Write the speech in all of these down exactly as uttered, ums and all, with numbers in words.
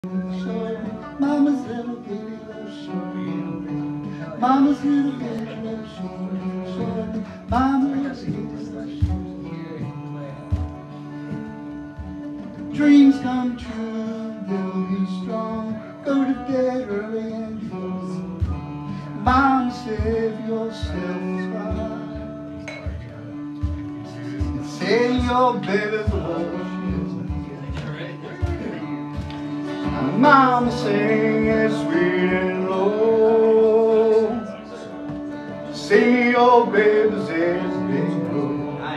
Mama's little baby loves short. Mama's little baby loves short, short. Mama's little baby loves short. Dreams come true, they'll be strong. Go to bed early and close. Mom, save yourself and say your baby's love. Mama sing it sweet and low. Sing your babies as they grow.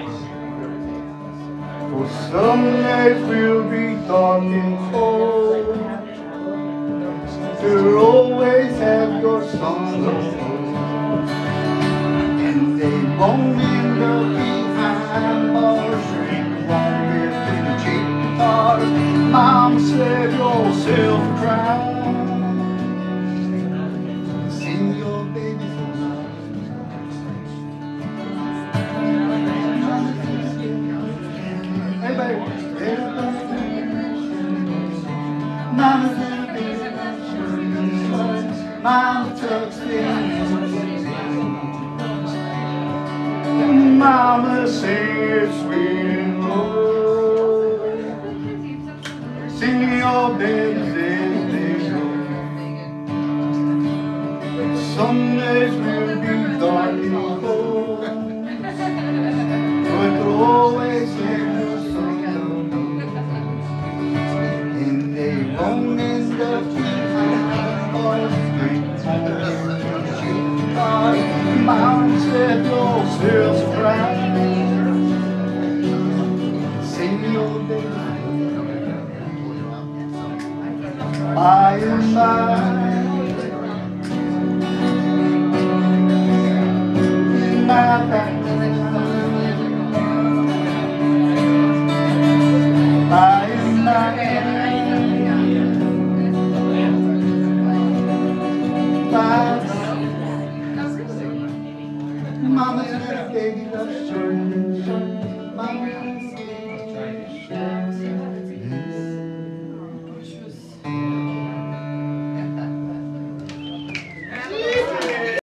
For some days will be dark and cold. You'll always have your song of hope. And they won't end up behind bars. You won't live in the cheap guitars. Mama, save yourself a cry. Sing your baby's love. Hey, baby. Mama's little baby loves short. Mama tucks in. Mama sing it sweet and low. Sing your babies as they go. Some days will be dark and cold, but you'll always have your song. And they won't end up behind bars. Mom, save yourself a cry. Sing your babies by and by. In my back, by and by. By. Mama's little baby loves short and short. Mama's